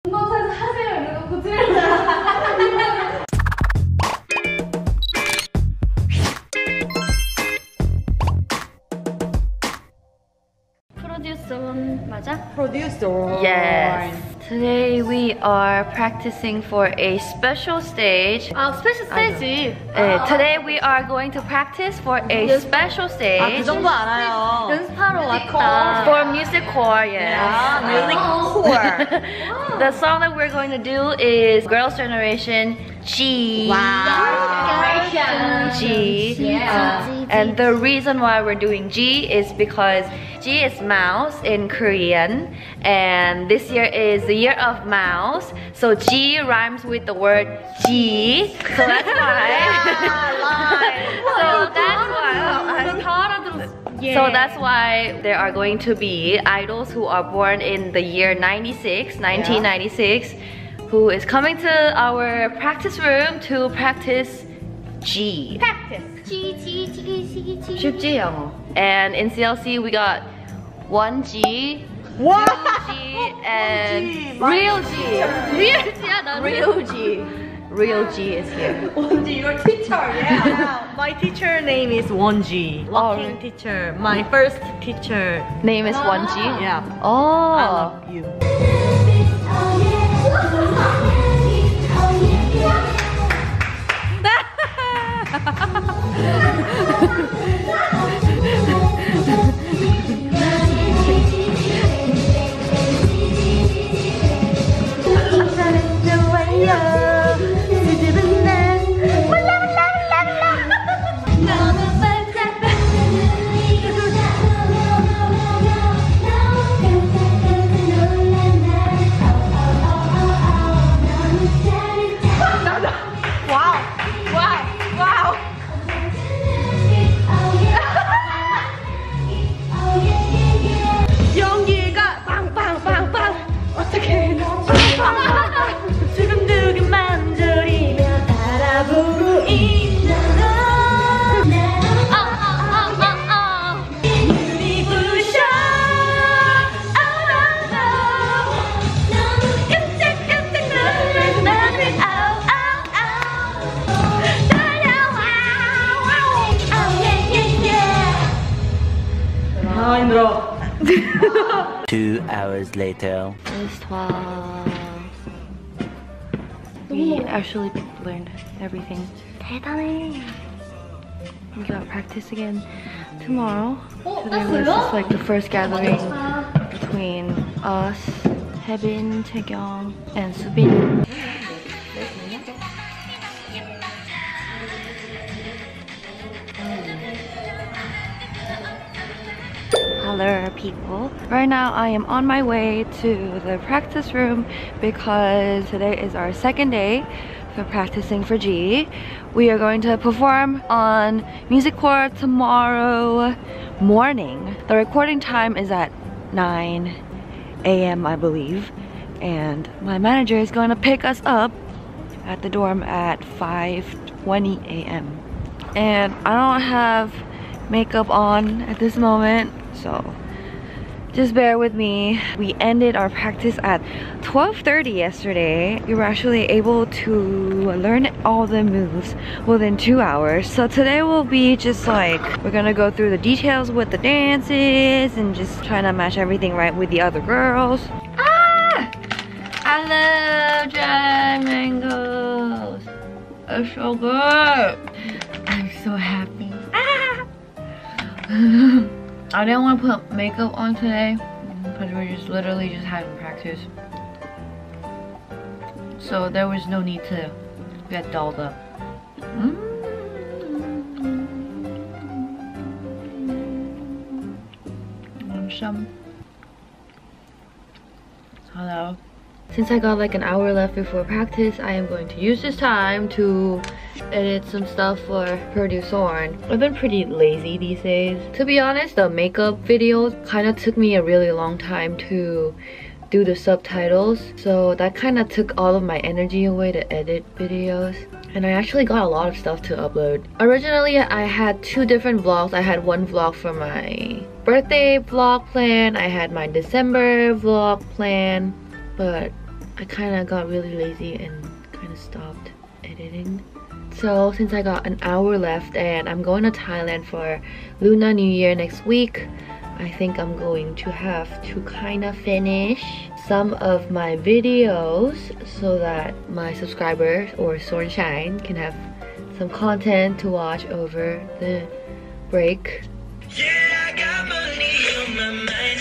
공방사에서 하세요 이러고 들으잖아. Producer 맞아? Producer. Yes. Today we are practicing for a special stage. 스페셜 스테이지. Today we are going to practice for a special 그 stage 정도 알아요. 연습하러 왔다. for music core. Yes. Music core. The song that we're going to do is Girls' Generation G. Wow. G. And the reason why we're doing G is because G is mouse in Korean, and this year is the year of mouse. So G rhymes with the word G. So that's why. So that's why. So that's why there are going to be idols who are born in the year 1996, who is coming to our practice room to practice G. 쉽지 영어. And in CLC we got 1G, 2G, and real G. Real G is here. Wonji, your teacher, yeah. My teacher name is Wonji. Walking teacher. My first teacher. Name is 1G? Yeah. Oh. I love you. 힘들어. 2 hours later. It's 12. We actually learned everything. 대단해. We got practice again tomorrow. Today was just like the first gathering between us, Haebin, Taekyung, and Subin. Hello people. Right now I am on my way to the practice room because today is our second day for practicing for G. We are going to perform on Music Core tomorrow morning. The recording time is at 9 a.m. I believe, and my manager is going to pick us up at the dorm at 5:20 a.m. and I don't have makeup on at this moment, so just bear with me. We ended our practice at 12:30 yesterday. We were actually able to learn all the moves within 2 hours. So today will be just like, we're gonna go through the details with the dances and just trying to match everything right with the other girls. Ah! I love dry mangoes. It's so good. I'm so happy. Ah! I didn't want to put makeup on today because we're just literally just having practice. So there was no need to get dolled up. Some. Hello. Since I got like an hour left before practice, I am going to use this time to edit some stuff for Producer. I've been pretty lazy these days. To be honest, the makeup videos kind of took me a really long time to do the subtitles, so that kind of took all of my energy away to edit videos. And I actually got a lot of stuff to upload. Originally, I had 2 different vlogs. I had one vlog for my birthday vlog plan, I had my December vlog plan, but I kind of got really lazy and kind of stopped editing. So since I got an hour left and I'm going to Thailand for Lunar New Year next week, I think I'm going to have to kind of finish some of my videos so that my subscribers or Sunshine can have some content to watch over the break. Yeah, I got money on my mind.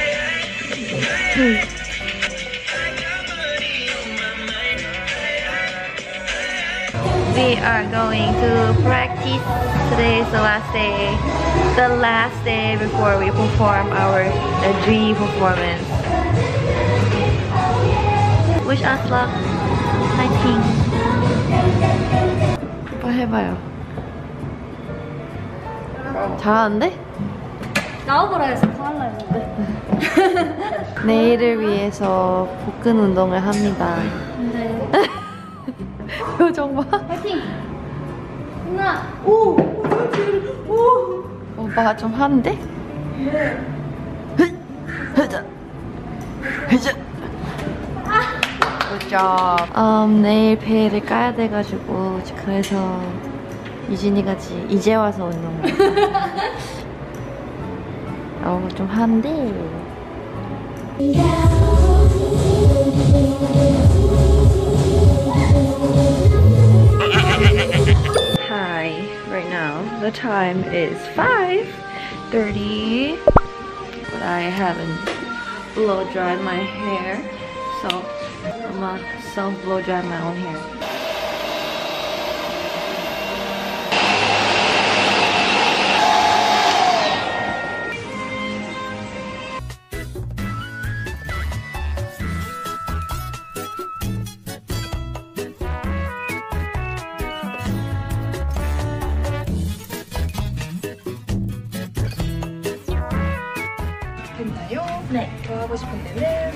We are going to practice. Today is the last day. The last day before we perform our G performance. Wish us luck. Fighting. 오빠 해봐요. 잘하는데? 나와보라 해서 화날라 했는데. 내일을 위해서 복근 운동을 합니다. 네. 표정 봐. 파이팅! 누나! 오! 오빠가 좀 하는데? 흐자. 흐자. Good job. 내일 배를 까야 돼가지고 그래서 유진이 같이 이제 와서 운동. 좀 하는데. Hi, right now the time is 5:30, but I haven't blow dried my hair, so I'm gonna self blow dry my own hair. 네. 더 하고 싶은 데는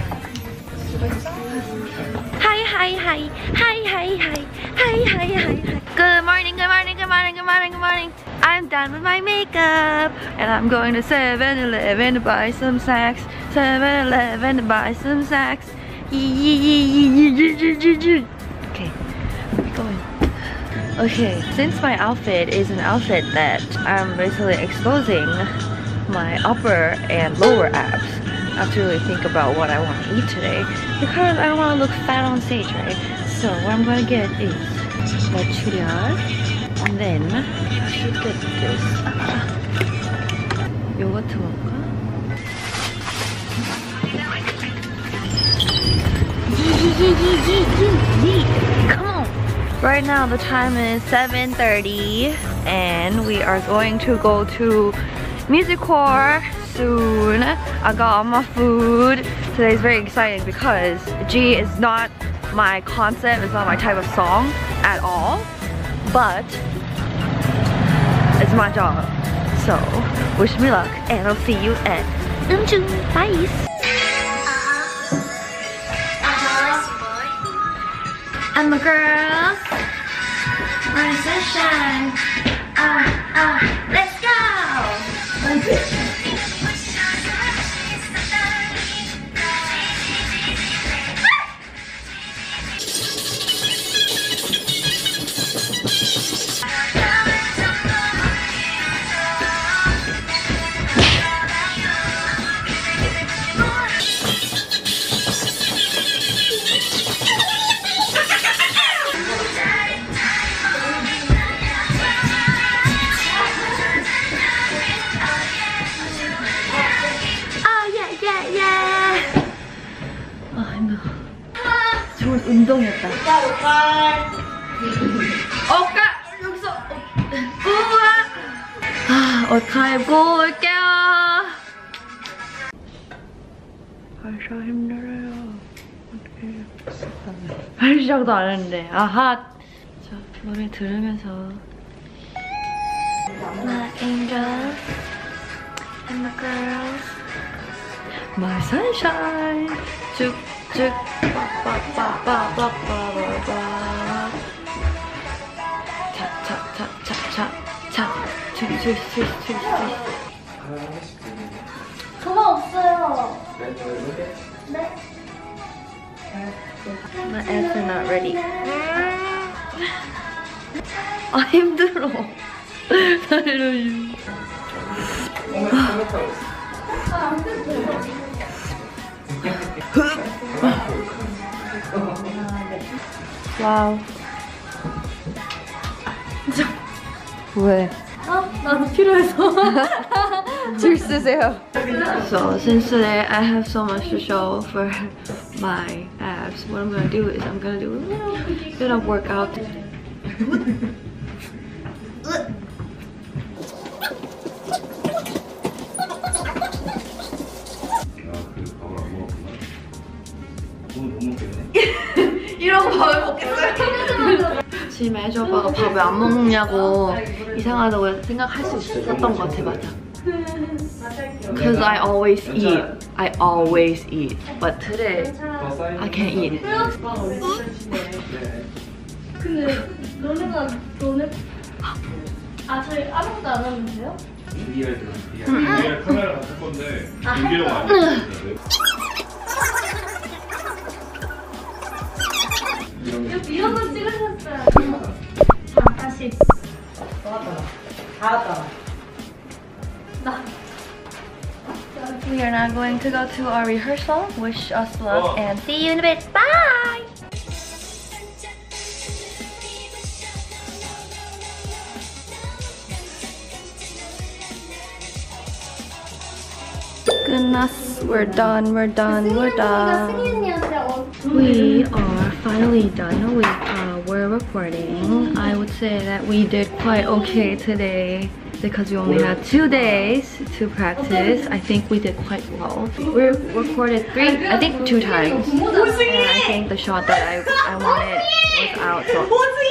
Hi, hi, hi, hi, hi, hi, hi, hi, hi. Good morning, good morning, good morning, good morning, good morning. I'm done with my makeup and I'm going to 7-Eleven to buy some snacks. 7-Eleven to buy some snacks. Okay, going. Okay, since my outfit is an outfit that I'm basically exposing my upper and lower abs, I have to really think about what I want to eat today because I don't want to look fat on stage, right? So what I'm gonna get is material, and then I should get this 요거트 먹을까? Come on! Right now the time is 7:30 and we are going to go to Music Core soon. I got all my food. Today's very exciting because G is not my concept, it's not my type of song at all, but it's my job. So wish me luck and I'll see you at Eunjung. Bye! I'm a girl. My sunshine. Let's go! 좋은 운동이었다. 여기서 옷 갈아입고 올게요. 벌써 힘들어요. 어떡해. 발 시작도 안 했는데. 아하. 저 노래 들으면서 My angels and my girls, my sunshine. 쭉쭉 빠빠빠빠빠빠빠빠. 차차차차차차. 튀튀튀튀튀. 그만 없어요. 네. My abs are not ready. 아 힘들어. 살려줘. 와우. 왜? 나도 필요해서. 줄 쓰세요. So since today I have so much to show for my abs, what I'm gonna do is I'm gonna do a little bit of workout. 이런 거 밥을 먹겠어요? 지금 애지 오빠가 밥을 안 먹냐고 이상하다고 생각할 수 있었던 것 같아. 맞아. Cause I always eat. But today I can't eat. 근데 너네가 저희 아무것도 안 하는데요? 리얼 카메라 할 건데 준비용 아니에요? 이런 거 찍으셨어요. 자, 다시. We are now going to go to our rehearsal. Wish us luck and see you in a bit. Bye! Goodness, we're done. We are finally done with our recording. I would say that we did quite okay today because we only had 2 days to practice. I think we did quite well. We recorded 2 times. And I think the shot that I wanted was out. So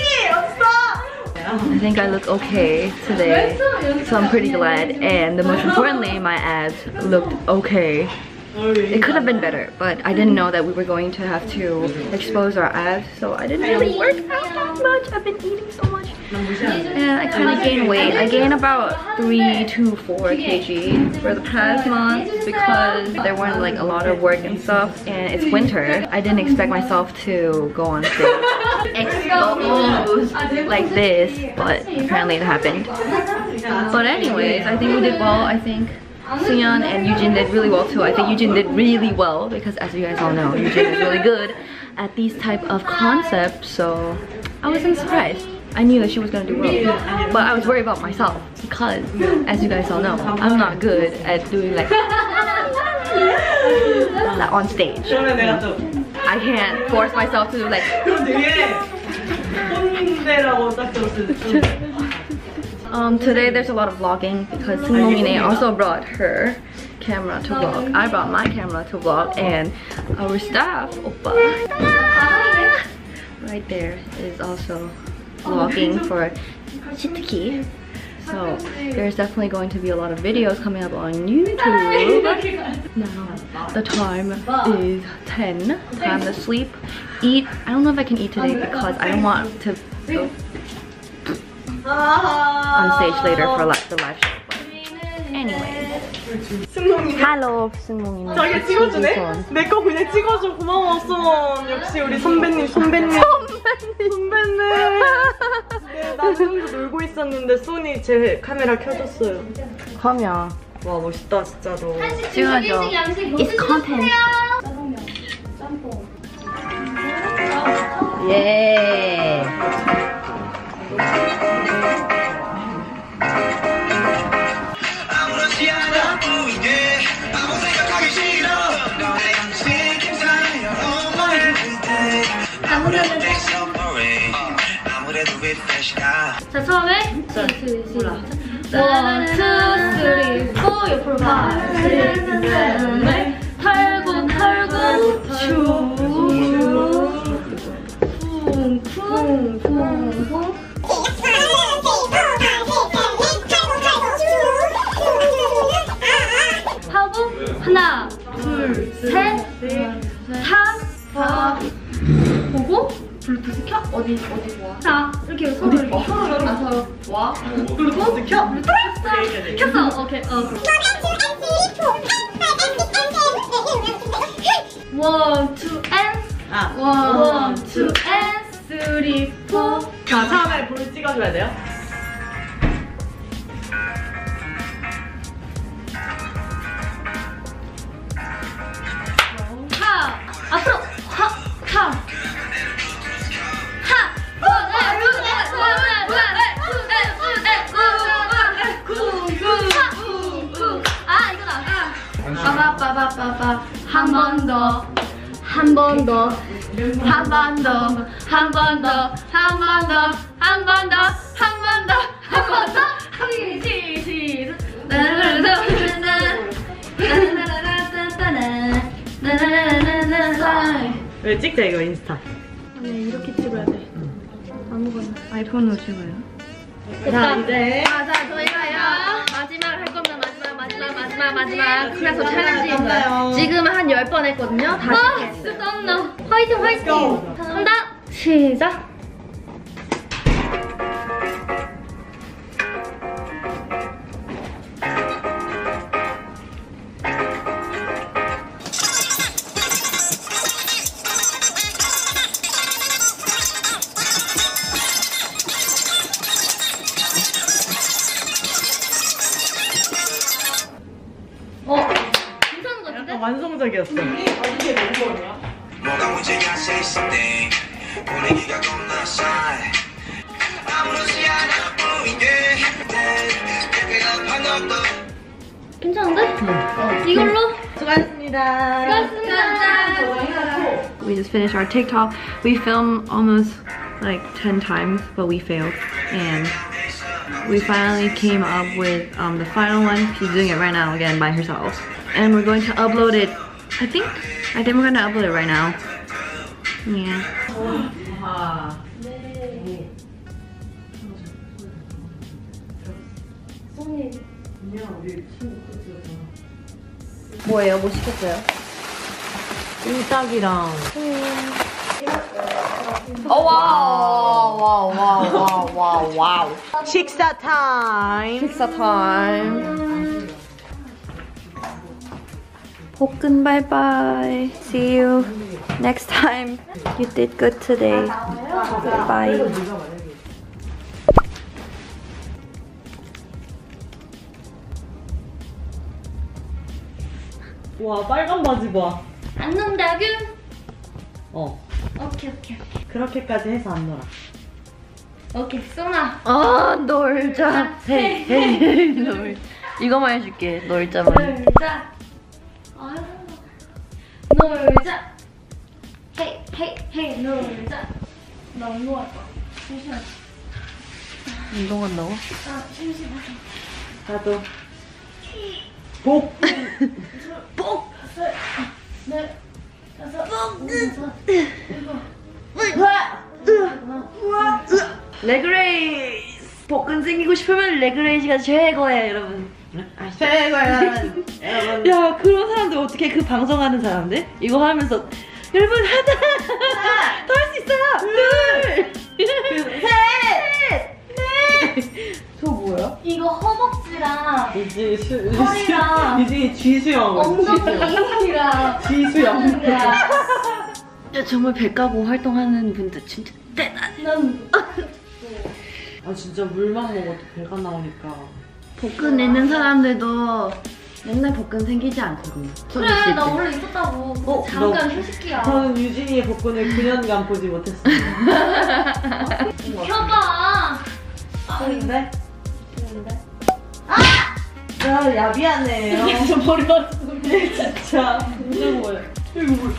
I think I look okay today. So I'm pretty glad. And the most importantly, my abs looked okay. It could have been better, but I didn't know that we were going to have to expose our abs, so I didn't really work out that much. I've been eating so much. And I kind of gained weight. I gained about 3 to 4 kg for the past month because there weren't like a lot of work and stuff, and it's winter. I didn't expect myself to go on stage expose like this, but apparently it happened. But anyways, I think we did well. I think Seon and Eugene did really well too. I think Eugene did really well because, as you guys all know, Eugene is really good at these type of concepts, so I wasn't surprised. I knew that she was gonna do well, but I was worried about myself because, as you guys all know, I'm not good at doing like that on stage. I can't force myself to do like. Today there's a lot of vlogging because Seungmomin also brought her camera to vlog. I brought my camera to vlog, and our staff, Oppa, right there, is also vlogging for Shitaki. So there's definitely going to be a lot of videos coming up on YouTube. Now the time is 10. Time to sleep, eat. I don't know if I can eat today because I don't want to go on stage later for the live show. But anyway. Hello, 승몽이. 자기 찍어주네? 내 거 그냥 찍어줘. 고마워, 쏜. 역시 우리 선배님. 네, 나도 혼자 놀고 있었는데 쏜이 제 카메라 켜줬어요. 컴이야. 와, 멋있다, 진짜로. 찍어줘. It's content. 예. 자, 처음에 1, 2, 3, 4 옆으로 봐. 털고 쭉 쿵쿵쿵쿵 하고 하나 둘 셋 다 보고 블루투스 켜? 어디 와? 자, 이렇게 손을 이렇게 켜서 나서 와. 블루투스 켜? 켰어. 오케이. One, two, and 1, 2, and 3, 4. 자, 처음에 불 찍어줘야 돼요. 하! 앞으로! 하! 하! 아, 이거다. 빠바빠바빠바. 한 번 더. 한 번 더. 한 번 더. 한 번 더. 한 번 더. 한 번 더. 한 번 더. 한 번 더. 시작. 왜 찍자 이거 인스타. 이렇게 찍어야 돼. 아무거나. 아이폰으로 찍어요. 자, 이제 자, 저희가요. 마지막 할 겁니다. 마지막. 그래서 챌린지인가요? 지금 한 10번 했거든요. 다시 했어요. 썸너. 화이팅. 한다. 시작. 괜찮은 것 같은데? 약간 완성적이었어. 뭐가 문제야 say something 분위기가 겁나 싸해 아무렇지 않아 보이게 그냥 반갑다 괜찮은데? 이걸로? 수고하셨습니다. 수고하셨습니다. We just finished our TikTok. We filmed almost like 10 times, but we failed. And we finally came up with the final one. She's doing it right now again by herself. And we're going to upload it, I think we're going to upload it right now. Yeah. 뭐예요? 뭐 시켰어요? 꿀딱이랑 와우. 식사 타임. 식사 타임. 볶음 바이바이. See you next time. You did good today. Bye. 와, 빨간 바지 봐. 안 논다구? 오케이. 그렇게까지 해서 안 놀아. 오케이, 쏘나. 놀자. 헤이 놀. 이거만 해줄게. 놀자만. 놀자. 놀자. 헤이, 놀자. 나 운동할 거야. 잠시만. 운동한다고? 잠시만. 나도. 복. 네. 다섯. 레그레이스. 복근 생기고 싶으면 레그레이즈가 최고예요, 여러분. 최고야, 여러분. 야, 그런 사람들 어떻게 그 방송하는 사람들? 이거 하면서 여러분 하나 더 할 수 있어요. 둘, 셋, 넷. 저 뭐야? 이거 허벅지랑 유진이 허리랑 유진이 쥐수영. 엉덩이랑 쥐수영. 하는 거야. 야, 정말 배 까고 활동하는 분들 진짜 대단해. 아, 진짜 물만 먹어도 배가 나오니까. 복근 있는 사람들도 맨날 복근 생기지 않거든요. 그래, 나 원래 있었다고. 잠깐 휴식기야. 저는 유진이의 복근을 9년간 보지 못했어요. 켜봐. 근데? 야, 미안해요. 저 머리 맞았어. 진짜. 무서워요. 이거 뭐야?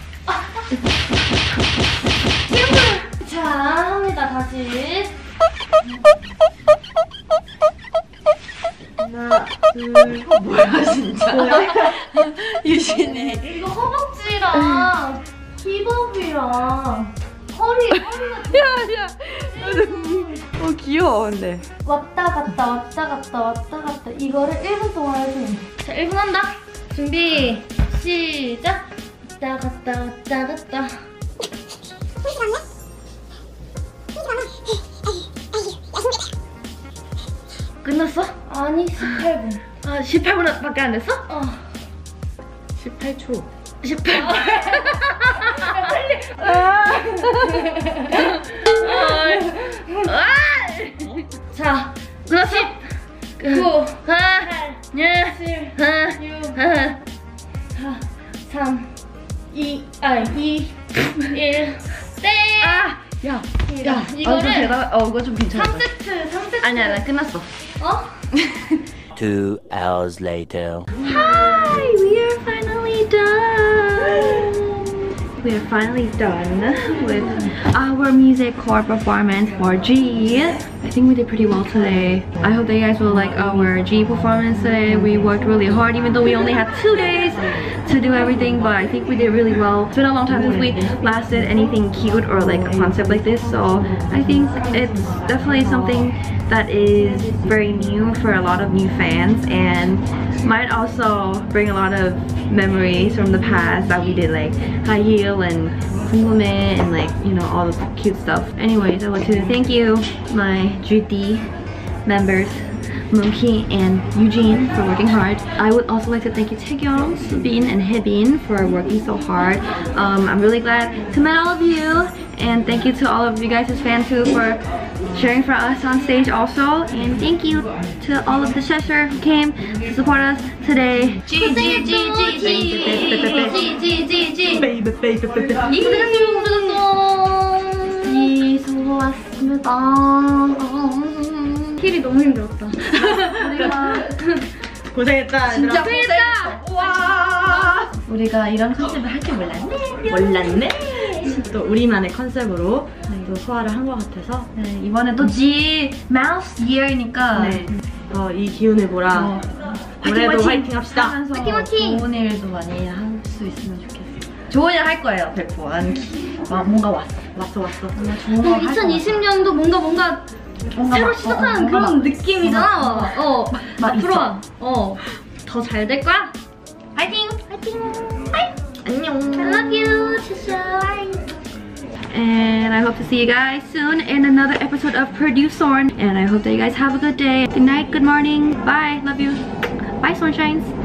자, 합니다, 다시. 하나, 둘, 이거 뭐야, 진짜. 유진이. 이거 허벅지랑 힙업이랑 허리가 야. 귀여워 근데. 왔다 갔다 이거를 1분 동안 해주면 돼. 자, 1분 한다. 준비 시작. 왔다 갔다 끝났어? 아니, 18분. 아, 18분밖에 안 됐어? 18초. 18분. 자, 10, 9, 8, 7, 3, 2, 1, 땡! 야, 이거를 이거 좀 괜찮아. 3세트. 아니야, 나 끝났어. 어? 2 hours later. Hi, we are finally done. We are finally done with our music core performance for G. I think we did pretty well today. I hope that you guys will like our G performance today. We worked really hard even though we only had 2 days to do everything, but I think we did really well. It's been a long time since we last did anything cute or like a concept like this, so I think it's definitely something that is very new for a lot of new fans and might also bring a lot of memories from the past that we did, like high heel and 궁금해 and like, you know, all the cute stuff. Anyways, I want to thank you, my GD members, Monkey and Eugene, for working hard. I would also like to thank you Taekyung, Subin, and Hibin for working so hard. I'm really glad to meet all of you, and thank you to all of you guys as fans too for cheering for us on stage also. And thank you to all of the Cheshire who came to support us today. 힐이 너무 힘들었다. 고생했다. 진짜 고생했다. 와, 우리가 이런 컨셉을 할 줄 몰랐네. 또 우리만의 컨셉으로 또 소화를 한 것 같아서 네, 이번에 또 G Mouse Year이니까 네. 이 기운을 몰아 올해도 화이팅 합시다. 하면서 화이팅! 좋은 일도 많이 할 수 있으면 좋겠어요. 좋은 일 할 거예요, 100%. 뭔가 왔어. 뭔가 좋은 거 할 거. 2020년도 뭔가 새로 시작하는 그런 느낌이잖아. 앞으로 더 잘 될 거야. 파이팅! 안녕. I love you, Cheshire. And I hope to see you guys soon in another episode of Produce Sorn. And I hope that you guys have a good day. Good night, good morning. Bye. Love you. Bye, Sunshines.